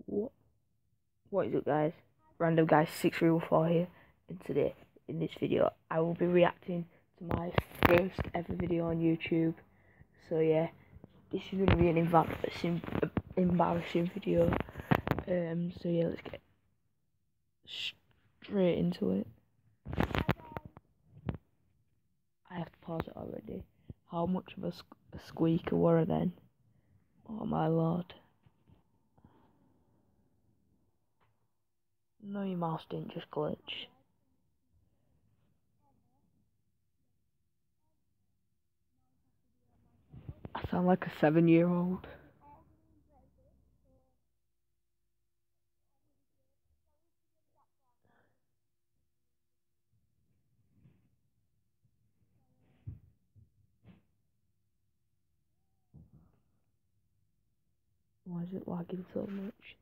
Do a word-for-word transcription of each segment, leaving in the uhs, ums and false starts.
What, what is up, guys? Random guy six three one four here, and today in this video I will be reacting to my first ever video on YouTube. So yeah, this is gonna be an embarrassing, uh, embarrassing video. Um, so yeah, let's get straight into it. I have to pause it already. How much of a, sque- a squeaker were I then? Oh my lord. No, your mouse didn't just glitch. I sound like a seven year old. Why is it lagging so much?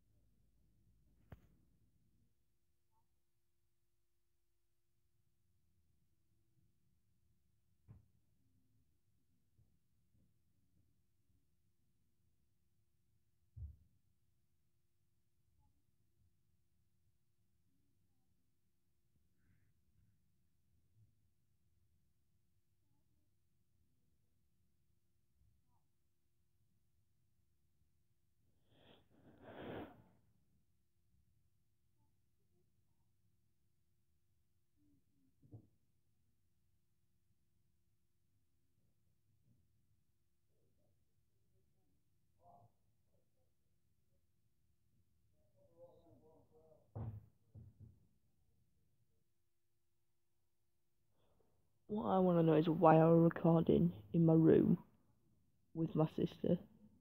What I want to know is why I was recording in my room with my sister.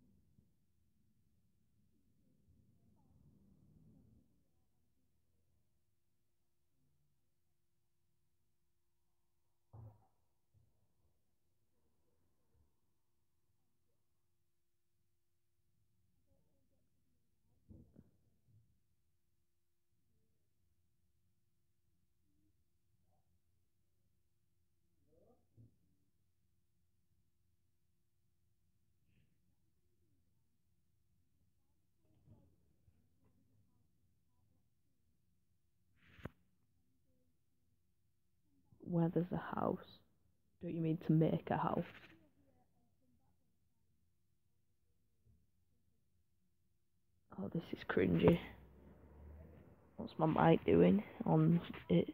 Where there's a house. Don't you mean to make a house? Oh, this is cringy. What's my mic doing on it?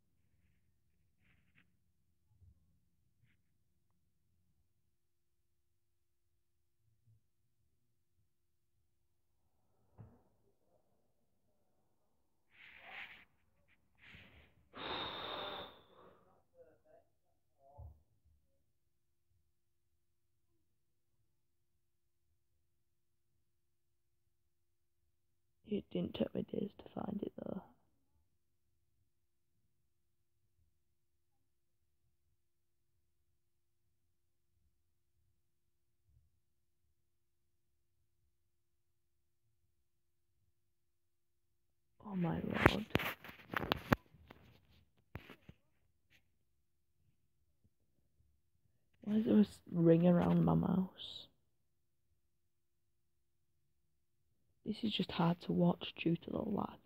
It didn't take me days to find it though. Oh my lord. Why is there a ring around my mouse? This is just hard to watch due to the lag.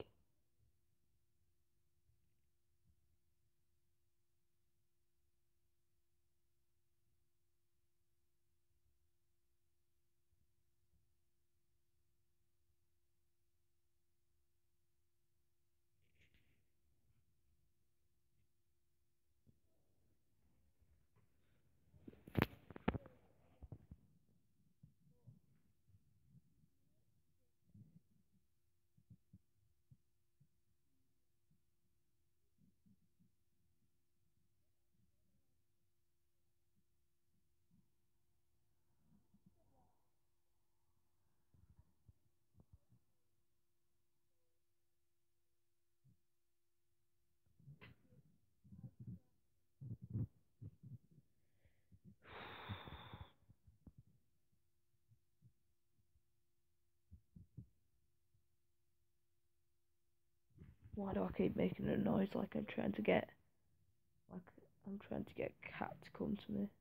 Why do I keep making a noise like I'm trying to get, like I'm trying to get a cat to come to me?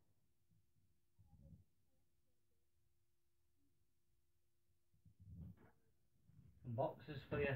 some boxes for you.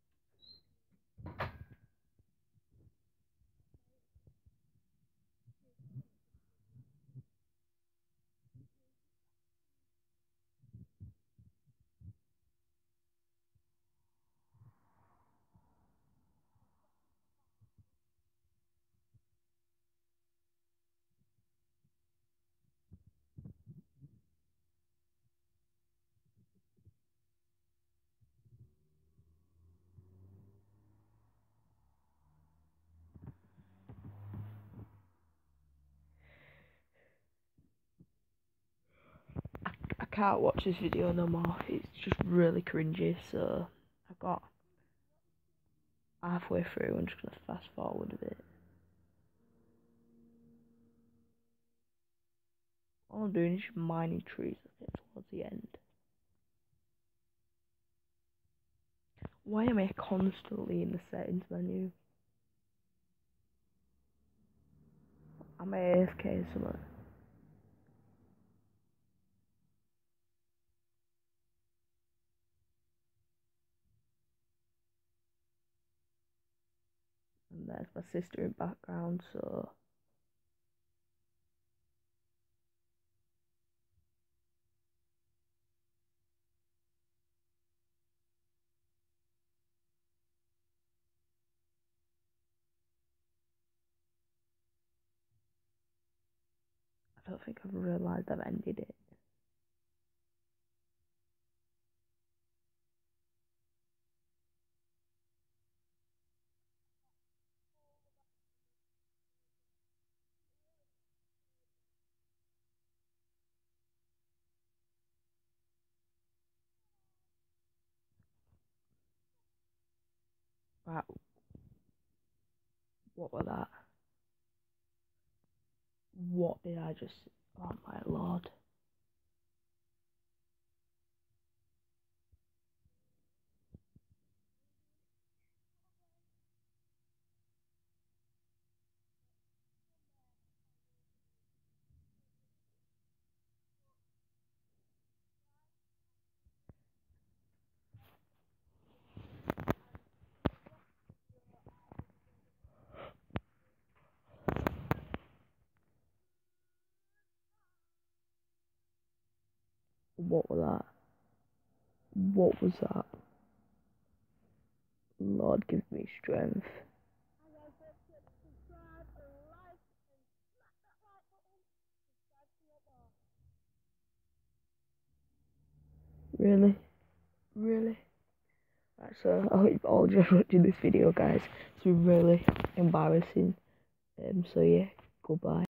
I can't watch this video no more. It's just really cringy, so I got halfway through. I'm just gonna fast forward a bit. All I'm doing is just mining trees, okay, towards the end. Why am I constantly in the settings menu? Am I A F K or something? And there's my sister in background, so I don't think I've realised I've ended it. Right, what was that? What did I just... Oh my lord. What was that? What was that? Lord, give me strength. Really? Really? Right, so I hope you all just watching this video, guys. It's been really embarrassing. Um, so yeah, goodbye.